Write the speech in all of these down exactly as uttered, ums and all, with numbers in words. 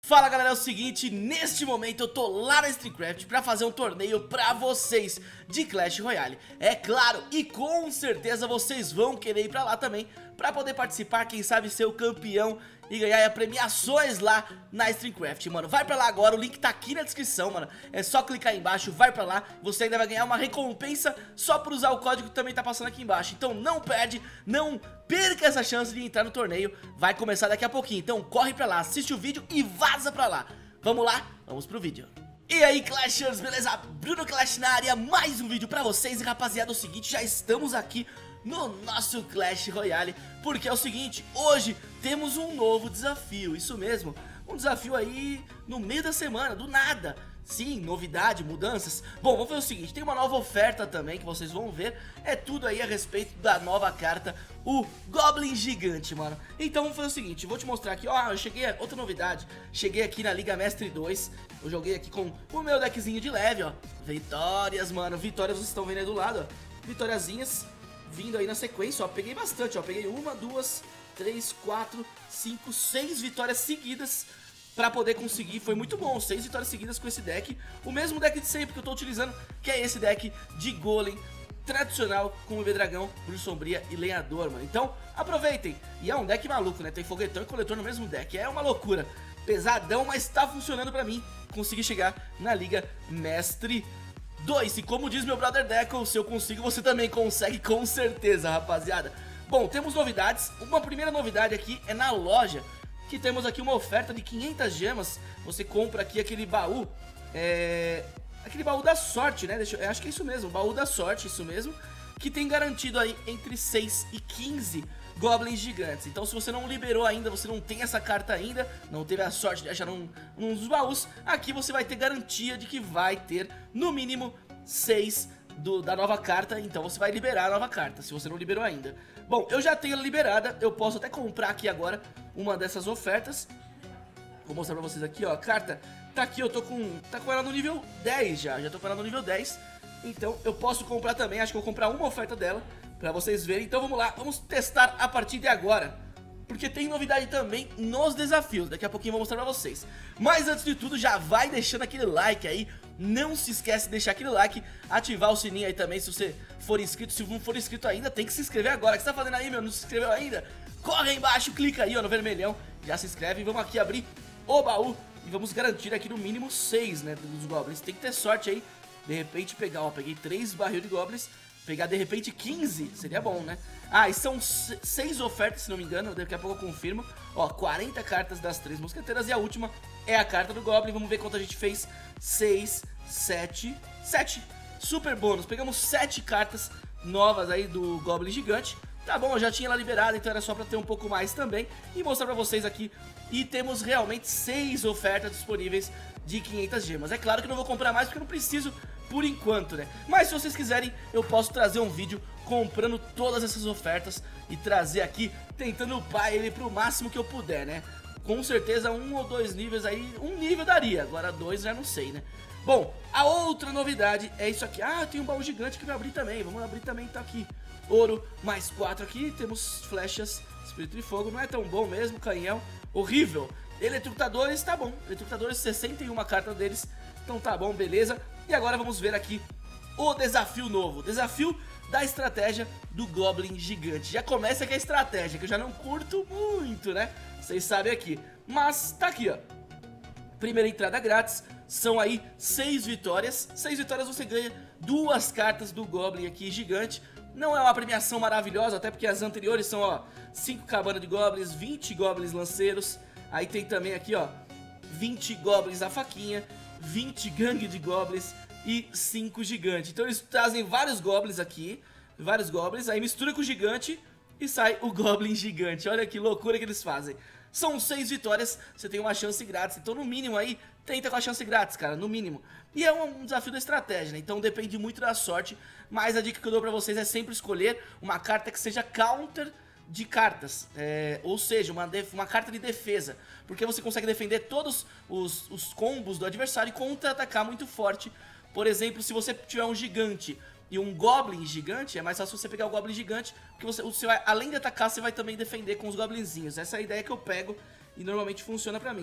Fala galera, é o seguinte, neste momento eu tô lá na StreamCraft pra fazer um torneio pra vocês de Clash Royale. É claro, e com certeza vocês vão querer ir pra lá também pra poder participar, quem sabe ser o campeão e ganhar premiações lá na StreamCraft, mano. Vai pra lá agora, o link tá aqui na descrição, mano. É só clicar aí embaixo, vai pra lá. Você ainda vai ganhar uma recompensa só por usar o código que também tá passando aqui embaixo. Então não perde, não perca essa chance de entrar no torneio. Vai começar daqui a pouquinho, então corre pra lá, assiste o vídeo e vaza pra lá. Vamos lá, vamos pro vídeo. E aí Clashers, beleza? Bruno Clash na área, mais um vídeo pra vocês. E rapaziada, é o seguinte, já estamos aqui no nosso Clash Royale, porque é o seguinte, hoje temos um novo desafio, isso mesmo, um desafio aí no meio da semana, do nada. Sim, novidade, mudanças. Bom, vamos ver o seguinte, tem uma nova oferta também que vocês vão ver. É tudo aí a respeito da nova carta, o Goblin Gigante, mano. Então vamos fazer o seguinte, vou te mostrar aqui, ó, eu cheguei, outra novidade. Cheguei aqui na Liga Mestre dois. Eu joguei aqui com o meu deckzinho de leve, ó. Vitórias, mano, vitórias vocês estão vendo aí do lado, ó. Vitóriazinhas vindo aí na sequência, ó, peguei bastante, ó, peguei uma, duas, três, quatro, cinco, seis vitórias seguidas pra poder conseguir, foi muito bom, seis vitórias seguidas com esse deck, o mesmo deck de sempre que eu tô utilizando, que é esse deck de Golem tradicional com o Bebê Dragão, Bruxa Sombria e Lenhador, mano. Então, aproveitem, e é um deck maluco, né, tem foguetão e coletor no mesmo deck, é uma loucura, pesadão, mas tá funcionando pra mim, consegui chegar na Liga Mestre dois, e como diz meu brother Deco, se eu consigo, você também consegue com certeza, rapaziada. Bom, temos novidades, uma primeira novidade aqui é na loja, que temos aqui uma oferta de quinhentas gemas, você compra aqui aquele baú, é... aquele baú da sorte, né, Deixa eu... eu acho que é isso mesmo, baú da sorte, isso mesmo, que tem garantido aí entre seis e quinze Goblins Gigantes. Então se você não liberou ainda, você não tem essa carta ainda, não teve a sorte de achar um, um dos baús, aqui você vai ter garantia de que vai ter no mínimo seis do, da nova carta, então você vai liberar a nova carta, se você não liberou ainda. Bom, eu já tenho ela liberada, eu posso até comprar aqui agora uma dessas ofertas. Vou mostrar pra vocês aqui, ó, a carta tá aqui, eu tô com, tá com ela no nível dez já, já tô com ela no nível dez, então eu posso comprar também, acho que eu vou comprar uma oferta dela, pra vocês verem. Então vamos lá, vamos testar a partir de agora, porque tem novidade também nos desafios, daqui a pouquinho eu vou mostrar pra vocês. Mas antes de tudo, já vai deixando aquele like aí, não se esquece de deixar aquele like, ativar o sininho aí também se você for inscrito. Se não for inscrito ainda, tem que se inscrever agora. O que você tá fazendo aí, meu? Não se inscreveu ainda? Corre aí embaixo, clica aí, ó, no vermelhão, já se inscreve e vamos aqui abrir o baú e vamos garantir aqui no mínimo seis, né, dos Goblins. Tem que ter sorte aí, de repente pegar, ó, peguei três barril de Goblins. Pegar de repente quinze, seria bom, né? Ah, e são seis ofertas, se não me engano, daqui a pouco eu confirmo. Ó, quarenta cartas das três mosqueteiras e a última é a carta do Goblin. Vamos ver quanto a gente fez. seis, sete, sete. Super bônus, pegamos sete cartas novas aí do Goblin Gigante. Tá bom, eu já tinha ela liberada, então era só pra ter um pouco mais também. E mostrar pra vocês aqui. E temos realmente seis ofertas disponíveis de quinhentas gemas. É claro que eu não vou comprar mais porque eu não preciso por enquanto, né? Mas se vocês quiserem, eu posso trazer um vídeo comprando todas essas ofertas e trazer aqui, tentando upar ele pro máximo que eu puder, né? Com certeza um ou dois níveis aí, um nível daria, agora dois já não sei, né? Bom, a outra novidade é isso aqui. Ah, tem um baú gigante que vai abrir também, vamos abrir também, tá aqui. Ouro, mais quatro aqui, temos flechas, espírito de fogo, não é tão bom mesmo, canhão, horrível. Eletrocutadores, tá bom, eletrocutadores, sessenta e uma cartas deles, então tá bom, beleza. E agora vamos ver aqui o desafio novo, desafio da estratégia do Goblin Gigante. Já começa com a estratégia, que eu já não curto muito, né? Vocês sabem aqui, mas tá aqui, ó. Primeira entrada grátis, são aí seis vitórias. Seis vitórias você ganha duas cartas do Goblin aqui gigante. Não é uma premiação maravilhosa, até porque as anteriores são, ó, cinco cabanas de Goblins, vinte Goblins lanceiros. Aí tem também aqui, ó, vinte Goblins a faquinha, vinte gangue de Goblins e cinco gigante. Então eles trazem vários Goblins aqui, vários Goblins, aí mistura com o gigante e sai o Goblin Gigante. Olha que loucura que eles fazem. São seis vitórias, você tem uma chance grátis, então no mínimo aí, tenta com a chance grátis, cara, no mínimo. E é um desafio da estratégia, né? Então depende muito da sorte, mas a dica que eu dou pra vocês é sempre escolher uma carta que seja counter de cartas, é, ou seja, uma, uma carta de defesa, porque você consegue defender todos os, os combos do adversário e contra-atacar muito forte. Por exemplo, se você tiver um gigante e um Goblin gigante, é mais fácil você pegar o Goblin gigante, porque você, você vai, além de atacar, você vai também defender com os Goblinzinhos. Essa é a ideia que eu pego e normalmente funciona pra mim.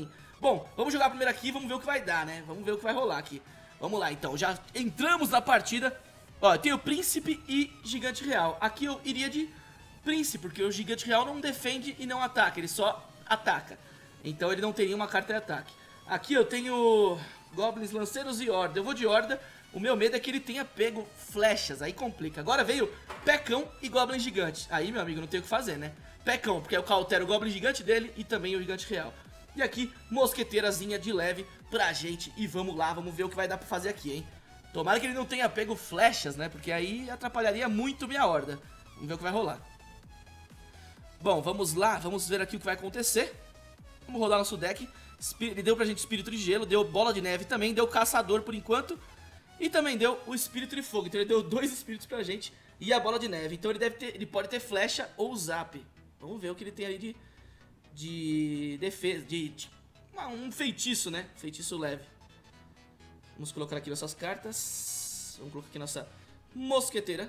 Bom, vamos jogar primeiro aqui e vamos ver o que vai dar, né? Vamos ver o que vai rolar aqui. Vamos lá, então. Já entramos na partida. Ó, tem o Príncipe e Gigante Real. Aqui eu iria de Príncipe, porque o Gigante Real não defende e não ataca. Ele só ataca. Então ele não tem nenhuma carta de ataque. Aqui eu tenho Goblins, Lanceiros e Horda. Eu vou de Horda. O meu medo é que ele tenha pego flechas. Aí complica. Agora veio Pecão e Goblin Gigante. Aí, meu amigo, não tem o que fazer, né? Pecão, porque eu cautero o Goblin Gigante dele e também o Gigante Real. E aqui, mosqueteirazinha de leve pra gente. E vamos lá, vamos ver o que vai dar pra fazer aqui, hein? Tomara que ele não tenha pego flechas, né? Porque aí atrapalharia muito minha horda. Vamos ver o que vai rolar. Bom, vamos lá, vamos ver aqui o que vai acontecer. Vamos rodar nosso deck. Ele deu pra gente Espírito de Gelo, deu Bola de Neve também, deu Caçador por enquanto. E também deu o Espírito de Fogo. Então ele deu dois Espíritos pra gente e a Bola de Neve. Então ele, deve ter, ele pode ter flecha ou zap. Vamos ver o que ele tem ali de... De defesa, de, de um feitiço, né? Feitiço leve. Vamos colocar aqui nossas cartas. Vamos colocar aqui nossa mosqueteira.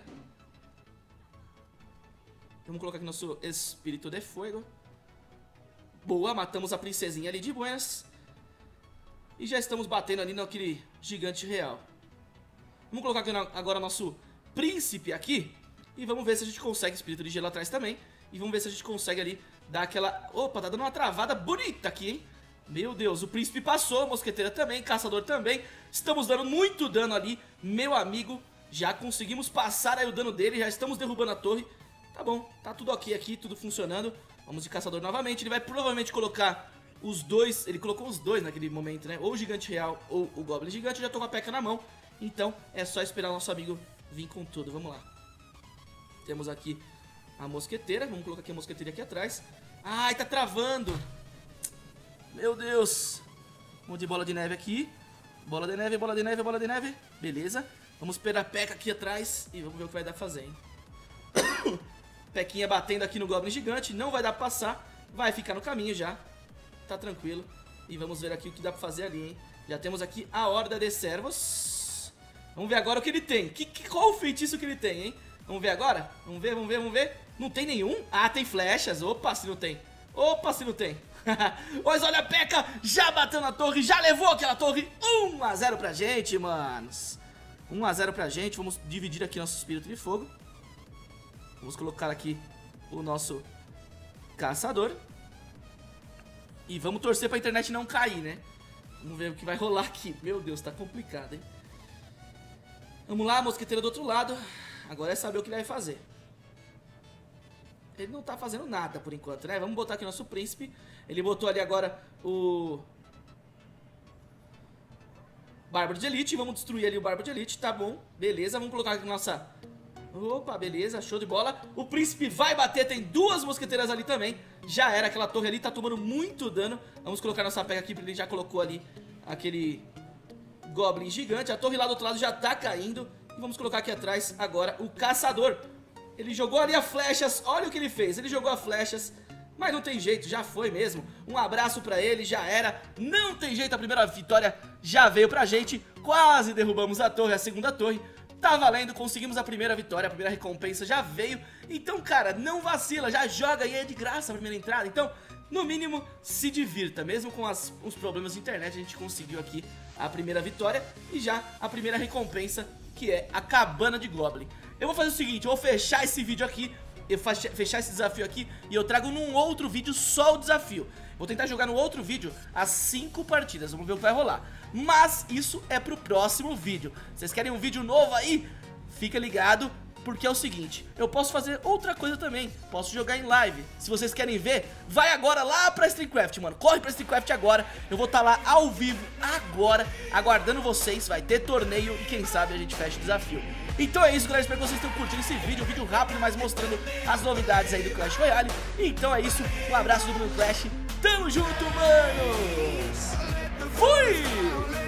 Vamos colocar aqui nosso Espírito de Fogo. Boa, matamos a princesinha ali de buenas. E já estamos batendo ali naquele Gigante Real. Vamos colocar aqui agora nosso Príncipe aqui. E vamos ver se a gente consegue Espírito de Gelo atrás também. E vamos ver se a gente consegue ali dar aquela... Opa, tá dando uma travada bonita aqui, hein? Meu Deus, o Príncipe passou, a Mosqueteira também, Caçador também. Estamos dando muito dano ali, meu amigo. Já conseguimos passar aí o dano dele, já estamos derrubando a torre. Tá bom, tá tudo ok aqui, tudo funcionando. Vamos de Caçador novamente, ele vai provavelmente colocar os dois... Ele colocou os dois naquele momento, né? Ou o Gigante Real ou o Goblin Gigante. Eu já tô com a P E K.K.A na mão, então é só esperar o nosso amigo vir com tudo. Vamos lá. Temos aqui... a mosqueteira, vamos colocar aqui a mosqueteira aqui atrás. Ai, tá travando. Meu Deus. Vamos de Bola de Neve aqui. Bola de neve, bola de neve, bola de neve. Beleza. Vamos esperar a P E K.K.A aqui atrás e vamos ver o que vai dar pra fazer, hein? Pequinha batendo aqui no Goblin Gigante. Não vai dar pra passar. Vai ficar no caminho já. Tá tranquilo. E vamos ver aqui o que dá pra fazer ali, hein? Já temos aqui a Horda de Servos. Vamos ver agora o que ele tem. Que, que, qual o feitiço que ele tem, hein? Vamos ver agora? Vamos ver, vamos ver, vamos ver. Não tem nenhum? Ah, tem flechas. Opa, se não tem. Opa, se não tem. Pois olha, a P E K K A já bateu na torre, já levou aquela torre. um a zero pra gente, manos. um a zero pra gente. Vamos dividir aqui nosso Espírito de Fogo. Vamos colocar aqui o nosso Caçador. E vamos torcer pra internet não cair, né? Vamos ver o que vai rolar aqui. Meu Deus, tá complicado, hein? Vamos lá, mosqueteira do outro lado. Agora é saber o que ele vai fazer. Ele não tá fazendo nada por enquanto, né? Vamos botar aqui nosso príncipe. Ele botou ali agora o... Bárbaro de Elite. Vamos destruir ali o Bárbaro de Elite, tá bom. Beleza, vamos colocar aqui nossa... Opa, beleza, show de bola. O príncipe vai bater, tem duas mosqueteiras ali também. Já era, aquela torre ali tá tomando muito dano. Vamos colocar nossa pega aqui, porque ele já colocou ali aquele Goblin Gigante. A torre lá do outro lado já tá caindo. E vamos colocar aqui atrás agora o Caçador. Ele jogou ali as flechas, olha o que ele fez. Ele jogou as flechas, mas não tem jeito, já foi mesmo. Um abraço pra ele, já era. Não tem jeito, a primeira vitória já veio pra gente. Quase derrubamos a torre, a segunda torre. Tá valendo, conseguimos a primeira vitória, a primeira recompensa já veio. Então, cara, não vacila, já joga e é de graça a primeira entrada. Então, no mínimo, se divirta. Mesmo com as, os problemas de internet, a gente conseguiu aqui a primeira vitória e já a primeira recompensa, que é a Cabana de Goblin. Eu vou fazer o seguinte, eu vou fechar esse vídeo aqui, eu vou fechar esse desafio aqui e eu trago num outro vídeo só o desafio. Vou tentar jogar no outro vídeo as cinco partidas, vamos ver o que vai rolar. Mas isso é pro próximo vídeo. Vocês querem um vídeo novo aí? Fica ligado, porque é o seguinte, eu posso fazer outra coisa também, posso jogar em live. Se vocês querem ver, vai agora lá pra StreamCraft, mano. Corre pra StreamCraft agora, eu vou estar lá ao vivo agora, aguardando vocês. Vai ter torneio e quem sabe a gente fecha o desafio. Então é isso, galera, espero que vocês tenham curtido esse vídeo, um vídeo rápido, mas mostrando as novidades aí do Clash Royale. Então é isso, um abraço do Bruno Clash, tamo junto, manos! Fui!